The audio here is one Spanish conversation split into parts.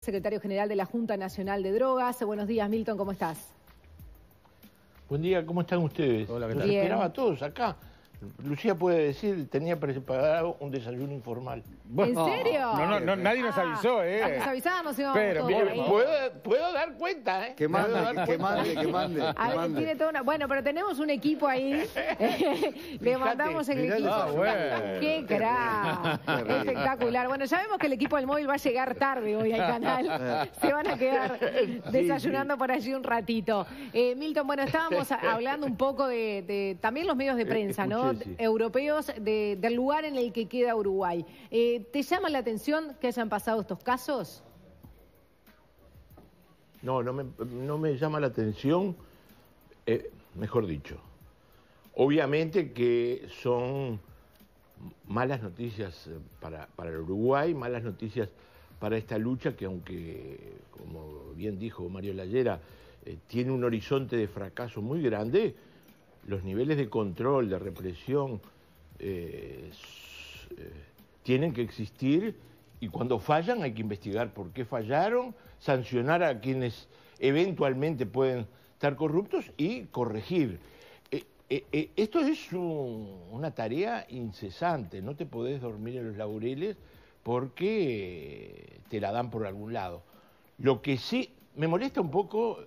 secretario general de la Junta Nacional de Drogas. Buenos días, Milton, ¿cómo estás? Buen día, ¿cómo están ustedes? Hola, ¿qué Los tal? esperaba a todos acá. Lucía puede decir, tenía preparado un desayuno informal. ¿En serio? No, nadie nos avisó, Nos avisábamos, íbamos Pero, todos bien, ahí. ¿Puedo dar cuenta, ¿eh? Que mande. A ver, tiene toda una... Bueno, pero tenemos un equipo ahí. Le mandamos el equipo. bueno. ¡Qué crack! Espectacular. Bueno, ya vemos que el equipo del móvil va a llegar tarde hoy al canal. Se van a quedar desayunando por allí un ratito. Milton, bueno, estábamos hablando un poco de también los medios de prensa, ¿no? Sí. Europeos, del lugar en el que queda Uruguay. ¿Te llama la atención que hayan pasado estos casos? No me llama la atención, mejor dicho. Obviamente que son malas noticias para el Uruguay, malas noticias para esta lucha que, aunque, como bien dijo Mario Layera, tiene un horizonte de fracaso muy grande, los niveles de control, de represión, tienen que existir, y cuando fallan hay que investigar por qué fallaron, sancionar a quienes eventualmente pueden estar corruptos y corregir. Esto es una tarea incesante, no te podés dormir en los laureles porque te la dan por algún lado. Lo que sí me molesta un poco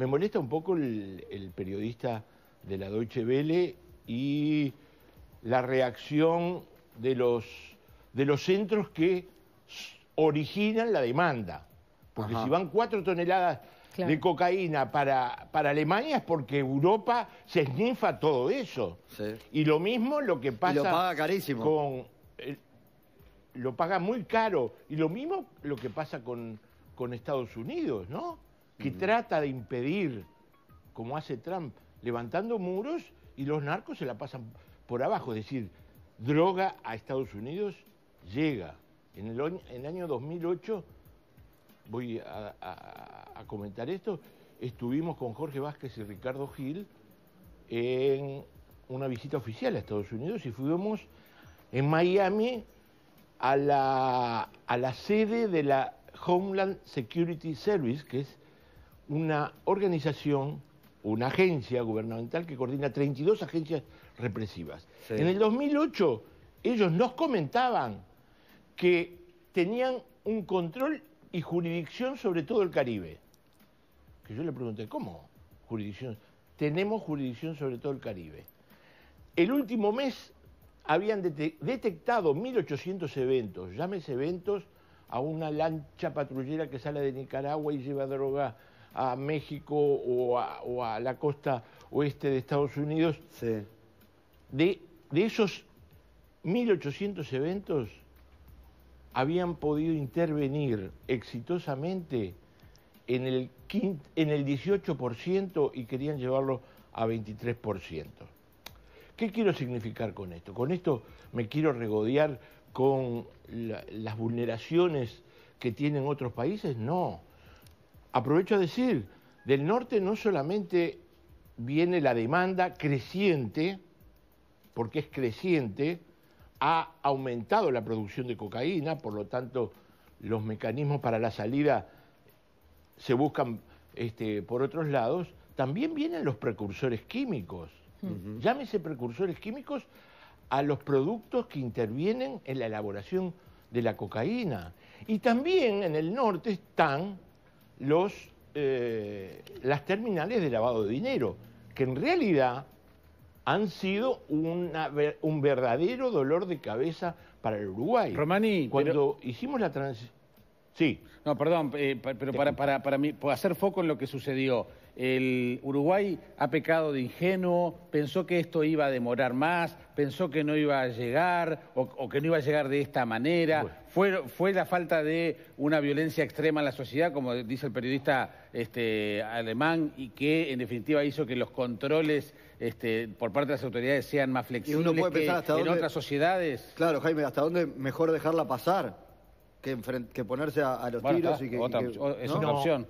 el periodista de la Deutsche Welle y la reacción de los centros que originan la demanda. Porque si van 4 toneladas de cocaína para Alemania es porque Europa se esnifa todo eso. Sí. Y lo mismo lo que pasa... Y lo paga carísimo. Lo paga muy caro. Y lo mismo lo que pasa con Estados Unidos, ¿no? Que trata de impedir, como hace Trump, levantando muros, y los narcos se la pasan por abajo. Es decir, droga a Estados Unidos llega. En el año 2008, voy a comentar esto, estuvimos con Jorge Vázquez y Ricardo Gil en una visita oficial a Estados Unidos y fuimos en Miami a la sede de la Homeland Security Service, que es una organización, una agencia gubernamental que coordina 32 agencias represivas. Sí. En el 2008 ellos nos comentaban que tenían un control y jurisdicción sobre todo el Caribe. Que yo le pregunté, ¿cómo jurisdicción? Tenemos jurisdicción sobre todo el Caribe. El último mes habían detectado 1.800 eventos, llámese eventos a una lancha patrullera que sale de Nicaragua y lleva droga a México o a la costa oeste de Estados Unidos. Sí. De esos 1.800 eventos habían podido intervenir exitosamente en el 18% y querían llevarlo a 23%. ¿Qué quiero significar con esto? Con esto me quiero regodear con las vulneraciones que tienen otros países. No. Aprovecho a decir, del norte no solamente viene la demanda creciente, porque es creciente, ha aumentado la producción de cocaína, por lo tanto los mecanismos para la salida se buscan por otros lados. También vienen los precursores químicos. Llámese precursores químicos a los productos que intervienen en la elaboración de la cocaína. Y también en el norte están las terminales de lavado de dinero, que en realidad han sido un verdadero dolor de cabeza para el Uruguay. Romani, cuando hicimos la transición... Sí. No, perdón, pero para mí, para hacer foco en lo que sucedió. El Uruguay ha pecado de ingenuo, pensó que esto iba a demorar más, pensó que no iba a llegar o que no iba a llegar de esta manera. Bueno. Fue la falta de una violencia extrema en la sociedad, como dice el periodista alemán, y que en definitiva hizo que los controles por parte de las autoridades sean más flexibles y uno puede pensar hasta en otras sociedades. Claro, Jaime, ¿hasta dónde mejor dejarla pasar que ponerse a los tiros? Es una opción.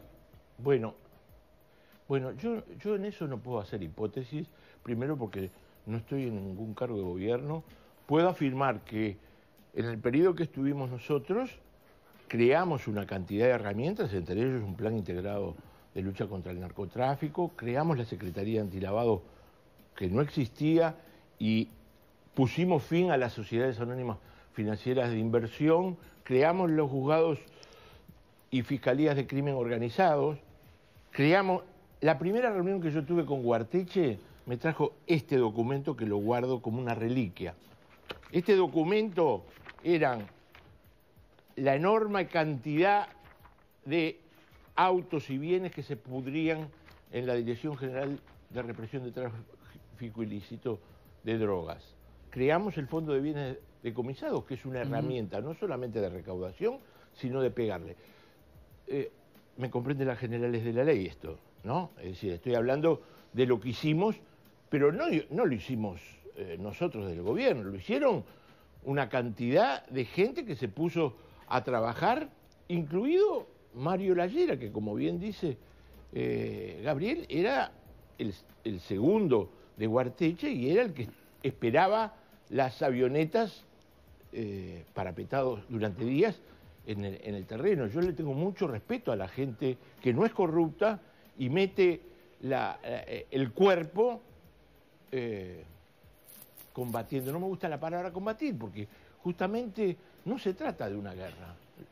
Bueno, yo en eso no puedo hacer hipótesis, primero porque no estoy en ningún cargo de gobierno. Puedo afirmar que en el periodo que estuvimos nosotros creamos una cantidad de herramientas, entre ellos un plan integrado de lucha contra el narcotráfico, creamos la Secretaría Antilavado que no existía y pusimos fin a las sociedades anónimas financieras de inversión, creamos los juzgados y fiscalías de crimen organizados, creamos... La primera reunión que yo tuve con Guarteche me trajo este documento que lo guardo como una reliquia. Este documento eran la enorme cantidad de autos y bienes que se pudrían en la Dirección General de Represión de Tráfico Ilícito de Drogas. Creamos el Fondo de Bienes Decomisados, que es una herramienta no solamente de recaudación, sino de pegarle. Me comprende las generales de la ley esto, ¿no? Es decir, estoy hablando de lo que hicimos, pero no lo hicimos nosotros del gobierno, lo hicieron una cantidad de gente que se puso a trabajar, incluido Mario Lallera, que como bien dice Gabriel, era el segundo de Guarteche y era el que esperaba las avionetas parapetados durante días en el terreno. Yo le tengo mucho respeto a la gente que no es corrupta y mete el cuerpo combatiendo. No me gusta la palabra combatir porque justamente no se trata de una guerra.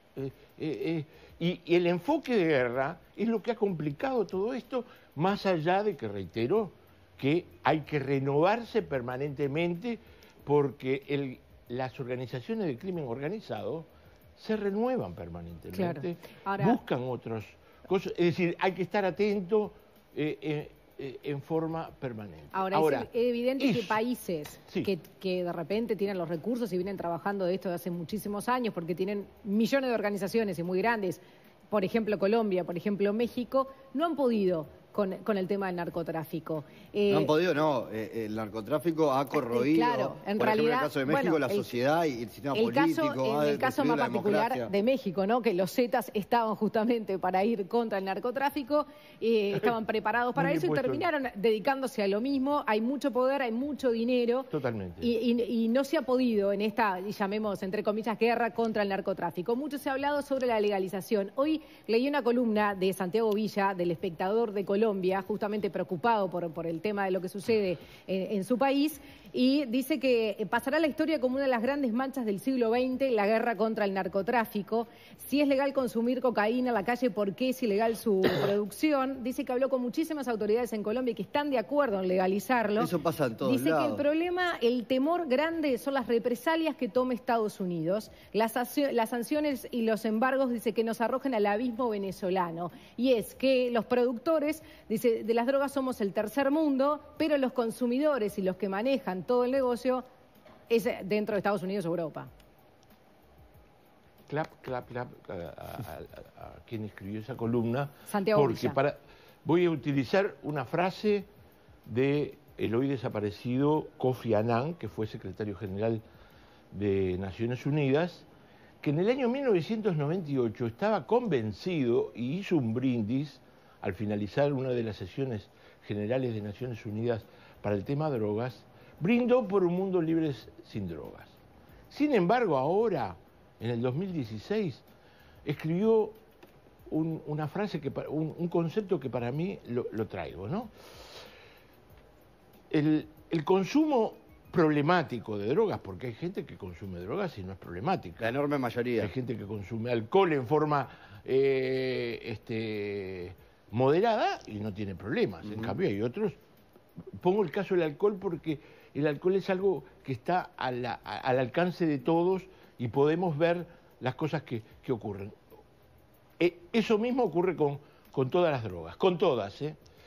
Y el enfoque de guerra es lo que ha complicado todo esto, más allá de que, reitero, que hay que renovarse permanentemente porque las organizaciones de crimen organizado se renuevan permanentemente, claro. Ahora, buscan otras cosas, es decir, hay que estar atento en forma permanente. Ahora es evidente que países sí, que de repente tienen los recursos y vienen trabajando de esto desde hace muchísimos años porque tienen millones de organizaciones y muy grandes, por ejemplo Colombia, por ejemplo México, no han podido con el tema del narcotráfico. No han podido, no. El narcotráfico ha corroído, claro, en por realidad, ejemplo, en el caso de México, bueno, la sociedad y el sistema político. En el caso más particular de México, ¿no? Que los Zetas estaban justamente para ir contra el narcotráfico, estaban preparados para eso y terminaron dedicándose a lo mismo. Hay mucho poder, hay mucho dinero. Totalmente. Y no se ha podido en esta, llamemos entre comillas, guerra contra el narcotráfico. Mucho se ha hablado sobre la legalización. Hoy leí una columna de Santiago Villa, del Espectador de Colombia, justamente preocupado por el tema de lo que sucede en su país, y dice que pasará a la historia como una de las grandes manchas del siglo XX, la guerra contra el narcotráfico. Si es legal consumir cocaína en la calle, ¿por qué es ilegal su producción? Dice que habló con muchísimas autoridades en Colombia y que están de acuerdo en legalizarlo. Eso pasa en todos lados. Dice que el problema, el temor grande son las represalias que tome Estados Unidos, las sanciones y los embargos, dice, que nos arrojen al abismo venezolano. Y es que los productores, dice, de las drogas somos el tercer mundo, pero los consumidores y los que manejan todo el negocio es dentro de Estados Unidos o Europa. Clap a quien escribió esa columna. Santiago porque Villa. Voy a utilizar una frase de el hoy desaparecido Kofi Annan, que fue secretario general de Naciones Unidas, que en el año 1998 estaba convencido y hizo un brindis al finalizar una de las sesiones generales de Naciones Unidas para el tema drogas, brindó por un mundo libre sin drogas. Sin embargo, ahora, en el 2016, escribió una frase, un concepto que para mí lo traigo, ¿no? El consumo problemático de drogas, porque hay gente que consume drogas y no es problemática. La enorme mayoría. Hay gente que consume alcohol en forma moderada y no tiene problemas. En cambio hay otros. Pongo el caso del alcohol porque el alcohol es algo que está al alcance de todos y podemos ver las cosas que ocurren. Eso mismo ocurre con todas las drogas, con todas.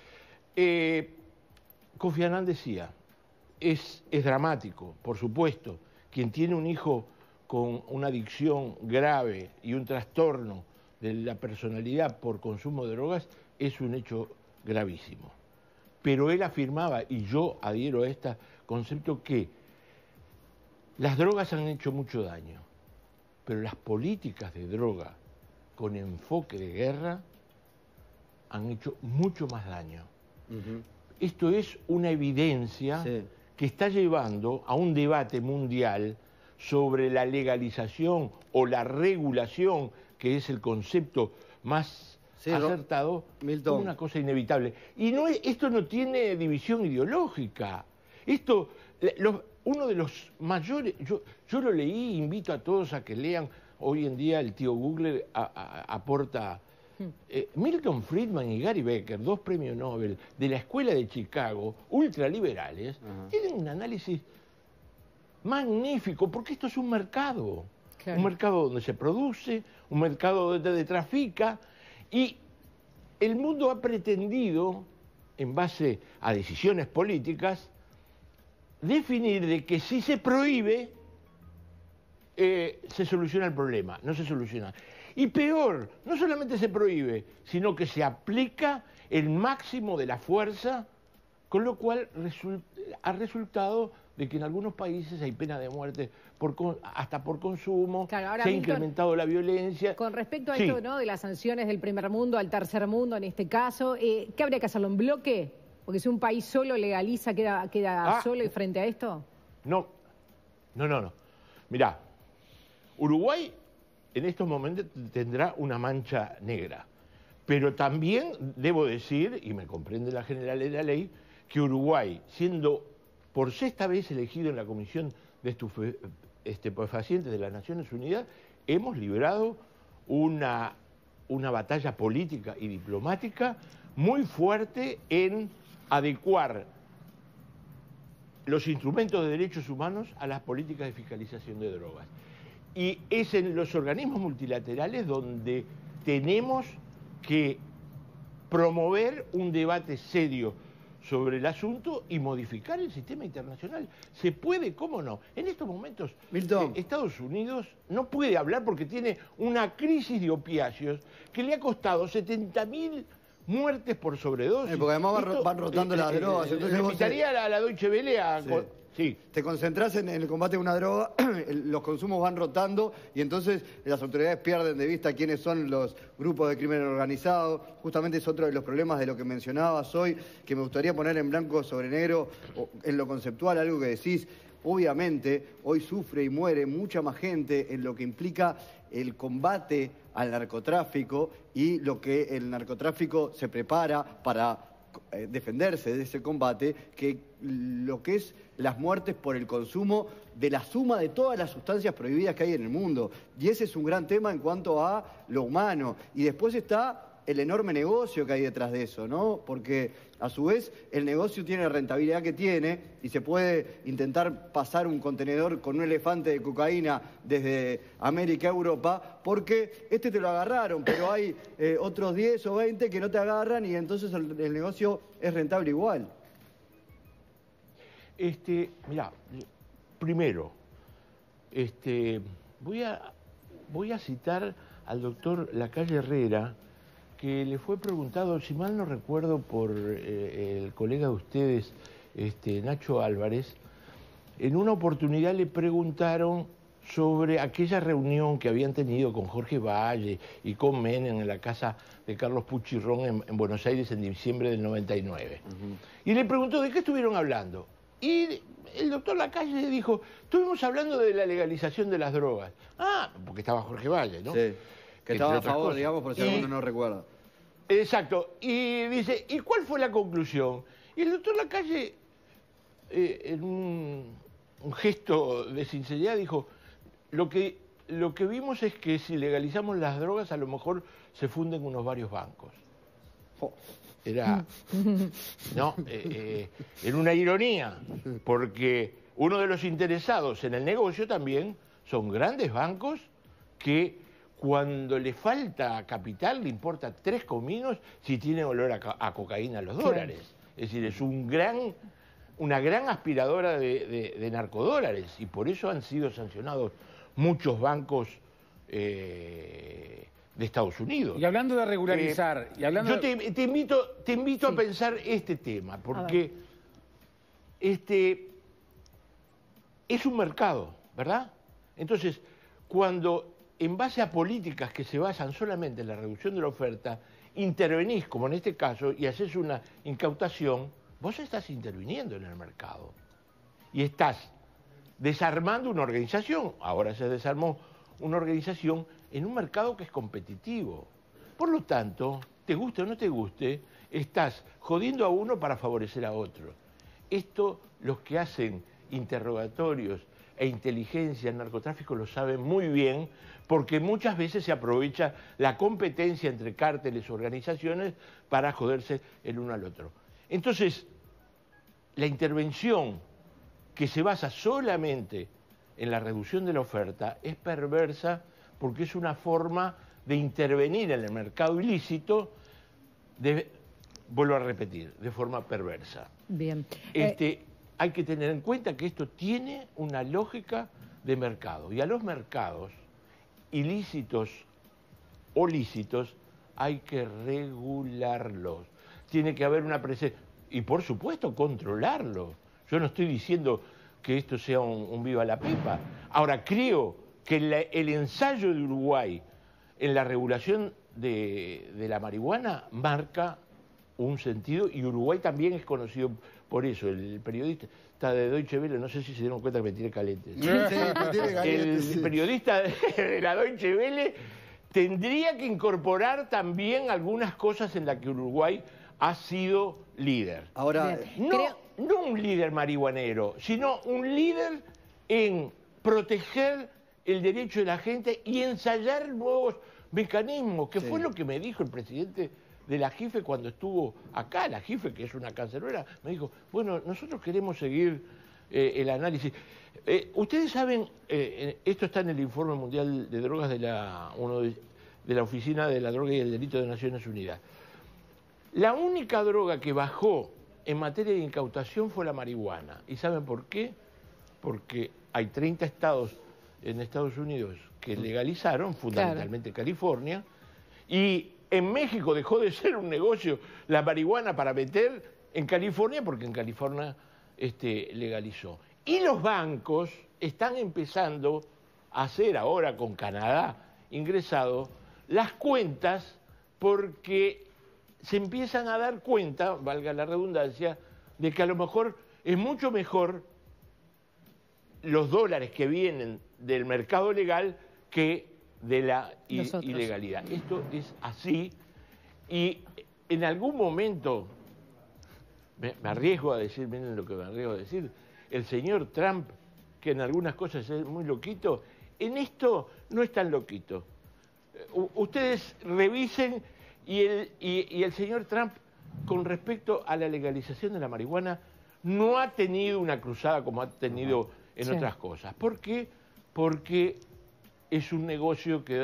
Kofi Annan decía, es dramático, por supuesto, quien tiene un hijo con una adicción grave y un trastorno de la personalidad por consumo de drogas es un hecho gravísimo. Pero él afirmaba, y yo adhiero a este concepto, que las drogas han hecho mucho daño, pero las políticas de droga con enfoque de guerra han hecho mucho más daño. Esto es una evidencia que está llevando a un debate mundial sobre la legalización o la regulación que es el concepto más Sí, acertado, Milton. es una cosa inevitable. Y esto no tiene división ideológica. Esto, uno de los mayores, yo lo leí, invito a todos a que lean. Hoy en día el tío Google aporta. Milton Friedman y Gary Becker, 2 premios Nobel de la Escuela de Chicago, ultraliberales, tienen un análisis magnífico, porque esto es un mercado. Claro. Un mercado donde se produce, un mercado donde se trafica, y el mundo ha pretendido, en base a decisiones políticas, definir de que si se prohíbe, se soluciona el problema. No se soluciona. Y peor, no solamente se prohíbe, sino que se aplica el máximo de la fuerza, con lo cual ha resultado de que en algunos países hay pena de muerte hasta por consumo, Claro, ahora, se ha Milton, incrementado la violencia. Con respecto a Sí. esto, ¿no?, de las sanciones del primer mundo al tercer mundo, en este caso, ¿qué habría que hacerlo en bloque? Porque si un país solo legaliza, ¿queda solo y frente a esto? No. Mirá, Uruguay en estos momentos tendrá una mancha negra. Pero también debo decir, y me comprende la general de la ley, que Uruguay, siendo por 6ª vez elegido en la Comisión de Estupefacientes de las Naciones Unidas, hemos librado una batalla política y diplomática muy fuerte en adecuar los instrumentos de derechos humanos a las políticas de fiscalización de drogas. Y es en los organismos multilaterales donde tenemos que promover un debate serio sobre el asunto y modificar el sistema internacional. Se puede, ¿cómo no? En estos momentos, Milton. Estados Unidos no puede hablar porque tiene una crisis de opiáceos que le ha costado 70.000 muertes por sobredosis. Porque además van rotando las drogas. Entonces le vos invitaría a la Deutsche Welle a... Sí. Sí. Te concentrás en el combate de una droga, los consumos van rotando y entonces las autoridades pierden de vista quiénes son los grupos de crimen organizado. Justamente es otro de los problemas de lo que mencionabas hoy, que me gustaría poner en blanco sobre negro, en lo conceptual, algo que decís. Obviamente, hoy sufre y muere mucha más gente en lo que implica el combate al narcotráfico y lo que el narcotráfico se prepara para defenderse de ese combate, que lo que es las muertes por el consumo de la suma de todas las sustancias prohibidas que hay en el mundo. Y ese es un gran tema en cuanto a lo humano. Y después está el enorme negocio que hay detrás de eso, ¿no? Porque a su vez el negocio tiene la rentabilidad que tiene y se puede intentar pasar un contenedor con un elefante de cocaína desde América a Europa, porque te lo agarraron, pero hay otros 10 o 20 que no te agarran y entonces el negocio es rentable igual. Mirá, primero, voy a citar al doctor Lacalle Herrera, que le fue preguntado, si mal no recuerdo, por el colega de ustedes, Nacho Álvarez. En una oportunidad le preguntaron sobre aquella reunión que habían tenido con Jorge Valle y con Menem en la casa de Carlos Puchirrón en Buenos Aires en diciembre del 99. Y le preguntó, ¿de qué estuvieron hablando? Y el doctor Lacalle dijo, estuvimos hablando de la legalización de las drogas. Ah, porque estaba Jorge Valle, ¿no? Sí, que estaba a favor, cosas. digamos, por si alguno no recuerda. Exacto. Y dice, ¿y cuál fue la conclusión? Y el doctor Lacalle, en un gesto de sinceridad, dijo, lo que vimos es que si legalizamos las drogas, a lo mejor se funden unos varios bancos. Era, ¿no? Era una ironía, porque uno de los interesados en el negocio también son grandes bancos que cuando le falta capital le importa 3 cominos si tiene olor a cocaína a los dólares. Es decir, es una gran aspiradora de narcodólares y por eso han sido sancionados muchos bancos de Estados Unidos. Y hablando de regularizar... yo te invito a pensar este tema, porque es un mercado, ¿verdad? Entonces, cuando en base a políticas que se basan solamente en la reducción de la oferta, intervenís, como en este caso, y haces una incautación, vos estás interviniendo en el mercado. Y estás desarmando una organización. Ahora se desarmó una organización en un mercado que es competitivo. Por lo tanto, te guste o no te guste, estás jodiendo a uno para favorecer a otro. Esto, los que hacen interrogatorios e inteligencia en narcotráfico lo saben muy bien, porque muchas veces se aprovecha la competencia entre cárteles o organizaciones para joderse el uno al otro. Entonces, la intervención que se basa solamente en la reducción de la oferta es perversa, porque es una forma de intervenir en el mercado ilícito, vuelvo a repetir, de forma perversa. Bien. Hay que tener en cuenta que esto tiene una lógica de mercado, y a los mercados ilícitos o lícitos hay que regularlos. Tiene que haber una presencia, y por supuesto controlarlos. Yo no estoy diciendo que esto sea un viva la pepa. Ahora, creo que el ensayo de Uruguay en la regulación de la marihuana marca un sentido, y Uruguay también es conocido por eso. El periodista de Deutsche Welle, no sé si se dieron cuenta que me tiene caliente. El periodista de la Deutsche Welle tendría que incorporar también algunas cosas en las que Uruguay ha sido líder. Ahora, no un líder marihuanero, sino un líder en proteger el derecho de la gente y ensayar nuevos mecanismos, que fue lo que me dijo el presidente de la JIFE cuando estuvo acá. La JIFE, que es una cancerbera, me dijo, bueno, nosotros queremos seguir el análisis. Ustedes saben, esto está en el Informe Mundial de Drogas de la Oficina de la Droga y el Delito de Naciones Unidas. La única droga que bajó en materia de incautación fue la marihuana. ¿Y saben por qué? Porque hay 30 estados en Estados Unidos que legalizaron, fundamentalmente California, y en México dejó de ser un negocio la marihuana para meter en California, porque en California legalizó. Y los bancos están empezando a hacer ahora con Canadá ingresado las cuentas, porque se empiezan a dar cuenta, valga la redundancia, de que a lo mejor es mucho mejor los dólares que vienen del mercado legal que de la ilegalidad. Esto es así, y en algún momento, me arriesgo a decir, miren lo que me arriesgo a decir, el señor Trump, que en algunas cosas es muy loquito, en esto no es tan loquito. Ustedes revisen, y el señor Trump, con respecto a la legalización de la marihuana, no ha tenido una cruzada como ha tenido en otras cosas. ¿Por qué? Porque es un negocio que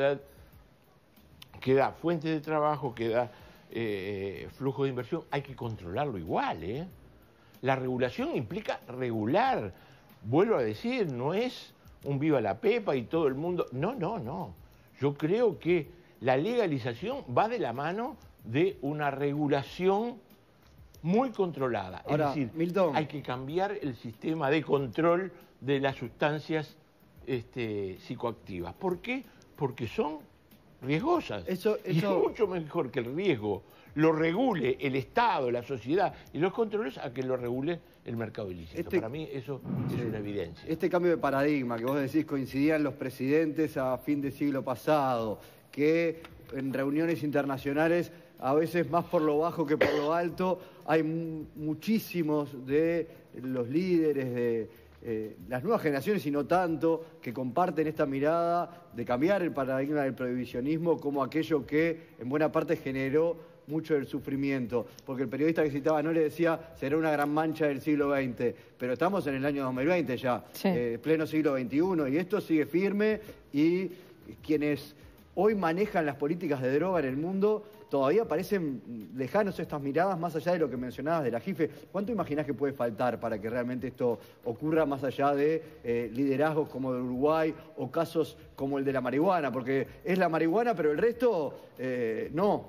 da fuente de trabajo, que da flujo de inversión. Hay que controlarlo igual, ¿eh? La regulación implica regular. Vuelvo a decir, no es un viva la pepa y todo el mundo... No. Yo creo que la legalización va de la mano de una regulación muy controlada. Ahora, es decir, Milton, hay que cambiar el sistema de control de las sustancias psicoactivas. ¿Por qué? Porque son riesgosas. Y es mucho mejor que el riesgo lo regule el Estado, la sociedad y los controles a que lo regule el mercado ilícito. Para mí eso es una evidencia. Este cambio de paradigma que vos decís coincidían los presidentes a fin de siglo pasado, que en reuniones internacionales, a veces más por lo bajo que por lo alto, hay muchísimos de los líderes de las nuevas generaciones, y no tanto, que comparten esta mirada de cambiar el paradigma del prohibicionismo como aquello que en buena parte generó mucho del sufrimiento, porque el periodista que citaba no le decía será una gran mancha del siglo XX, pero estamos en el año 2020 ya, pleno siglo XXI, y esto sigue firme, y quienes hoy manejan las políticas de droga en el mundo todavía parecen lejanos estas miradas, más allá de lo que mencionabas de la JIFE. ¿Cuánto imaginás que puede faltar para que realmente esto ocurra, más allá de liderazgos como el de Uruguay o casos como el de la marihuana? Porque es la marihuana, pero el resto no.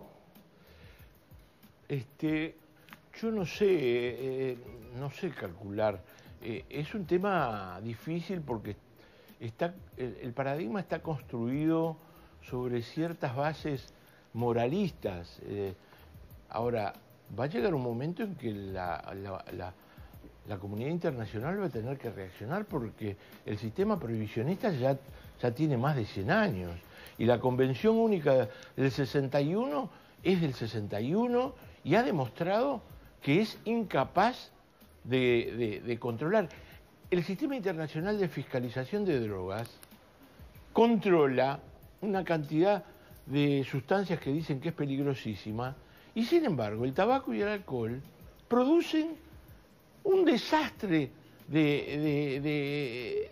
Yo no sé calcular. Es un tema difícil porque el paradigma está construido sobre ciertas bases moralistas. Ahora, va a llegar un momento en que la comunidad internacional va a tener que reaccionar, porque el sistema prohibicionista ya tiene más de 100 años. Y la Convención Única del 61 es del 61 y ha demostrado que es incapaz de controlar. El Sistema Internacional de Fiscalización de Drogas controla una cantidad de sustancias que dicen que es peligrosísima y, sin embargo, el tabaco y el alcohol producen un desastre de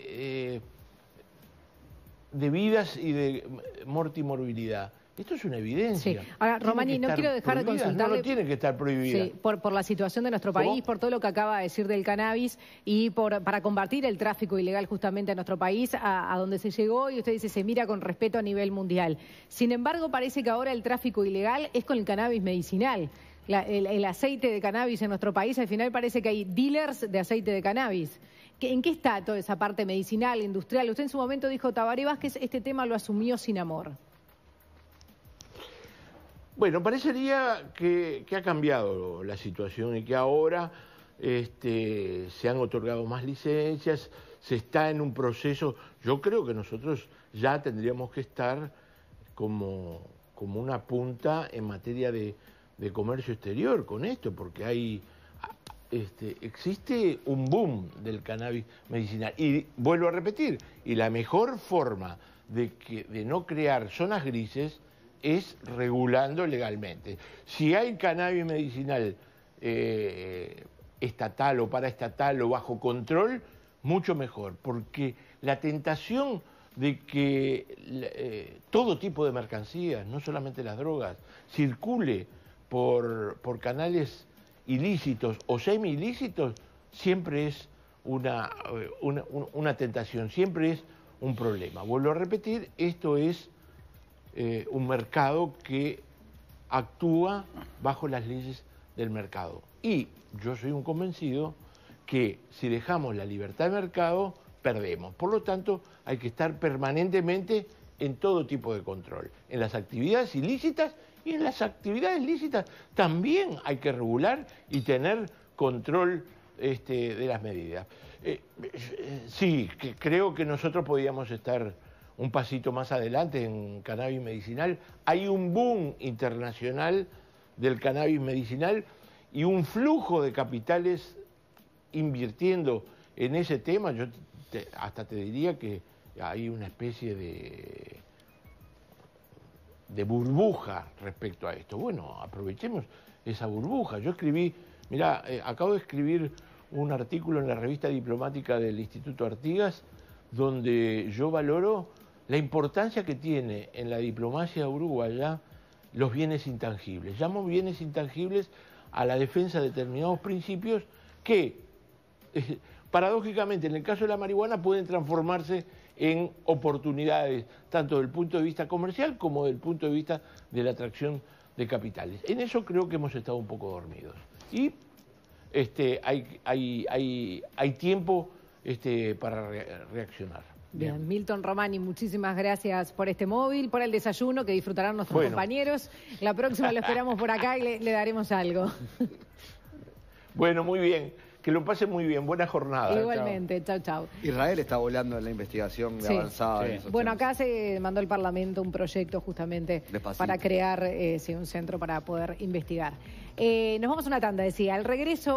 vidas y de mortimorbilidad. Esto es una evidencia. Sí. Ahora, Romani, no quiero dejar de consultarle... No tiene que estar prohibida. Sí, por la situación de nuestro país, por todo lo que acaba de decir del cannabis y para combatir el tráfico ilegal justamente en nuestro país, a donde se llegó, y usted dice, se mira con respeto a nivel mundial. Sin embargo, parece que ahora el tráfico ilegal es con el cannabis medicinal. El aceite de cannabis en nuestro país, al final parece que hay dealers de aceite de cannabis. ¿En qué está toda esa parte medicinal, industrial? Usted en su momento dijo, Tabaré Vázquez, este tema lo asumió sin amor. Bueno, parecería que ha cambiado la situación y que ahora se han otorgado más licencias, se está en un proceso. Yo creo que nosotros ya tendríamos que estar como una punta en materia de comercio exterior con esto, porque existe un boom del cannabis medicinal. Y vuelvo a repetir, y la mejor forma de no crear zonas grises es regulando legalmente. Si hay cannabis medicinal estatal o paraestatal o bajo control, mucho mejor, porque la tentación de que todo tipo de mercancías, no solamente las drogas, circule por canales ilícitos o semi-ilícitos, siempre es una tentación, siempre es un problema. Vuelvo a repetir, esto es un mercado que actúa bajo las leyes del mercado. Y yo soy un convencido que si dejamos la libertad de mercado, perdemos. Por lo tanto, hay que estar permanentemente en todo tipo de control. En las actividades ilícitas y en las actividades lícitas también hay que regular y tener control de las medidas. Sí, creo que nosotros podíamos estar un pasito más adelante en cannabis medicinal. Hay un boom internacional del cannabis medicinal y un flujo de capitales invirtiendo en ese tema. Yo hasta te diría que hay una especie de burbuja respecto a esto. Bueno, aprovechemos esa burbuja. Yo escribí, mirá, acabo de escribir un artículo en la revista diplomática del Instituto Artigas, donde yo valoro la importancia que tiene en la diplomacia uruguaya los bienes intangibles. Llamo bienes intangibles a la defensa de determinados principios que, paradójicamente, en el caso de la marihuana pueden transformarse en oportunidades, tanto desde el punto de vista comercial como desde el punto de vista de la atracción de capitales. En eso creo que hemos estado un poco dormidos. Y hay tiempo para reaccionar. Bien, Milton Romani, muchísimas gracias por este móvil, por el desayuno que disfrutarán nuestros compañeros. La próxima lo esperamos por acá y le daremos algo. Bueno, muy bien. Que lo pase muy bien. Buena jornada. Igualmente. Chau, chau. Israel está volando en la investigación avanzada. Sí. Bueno, acá se mandó al Parlamento un proyecto justamente para crear un centro para poder investigar. Nos vamos a una tanda, decía. Al regreso...